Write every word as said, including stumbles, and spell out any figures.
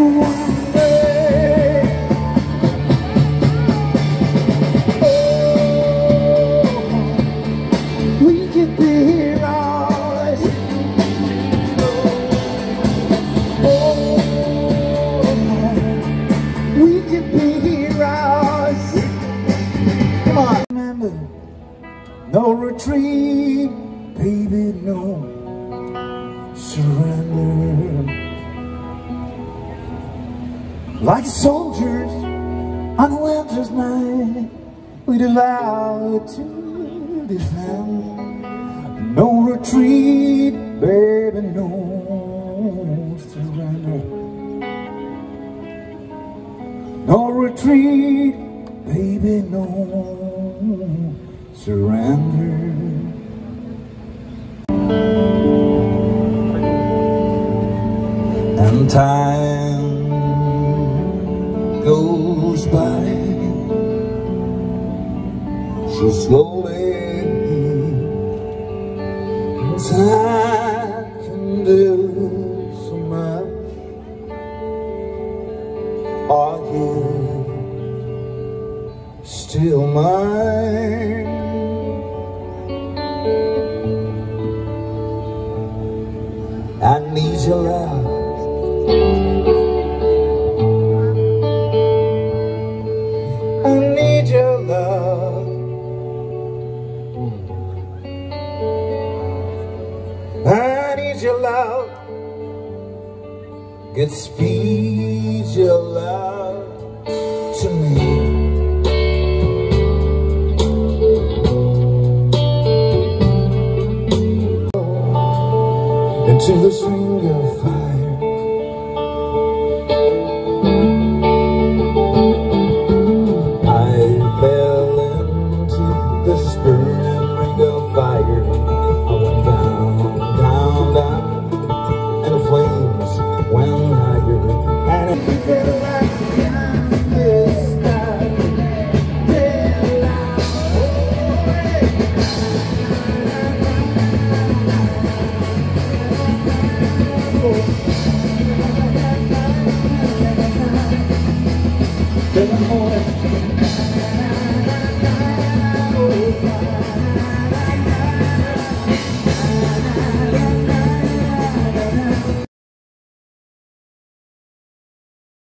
one day, oh, we could be heroes. Oh, we could be heroes. Come on. Remember, no retreat, baby, no surrender. Like soldiers on a winter's night, we devour to defend. No retreat, baby, no surrender. No retreat, baby, no surrender. And time goes by so slowly, time can do so much. Are you still mine? I need your love. I need your love. I need your love. Good speed your love to me. Into the string of fire, I fell into this burning ring of fire. I went down, down, down, and the flames went higher. And it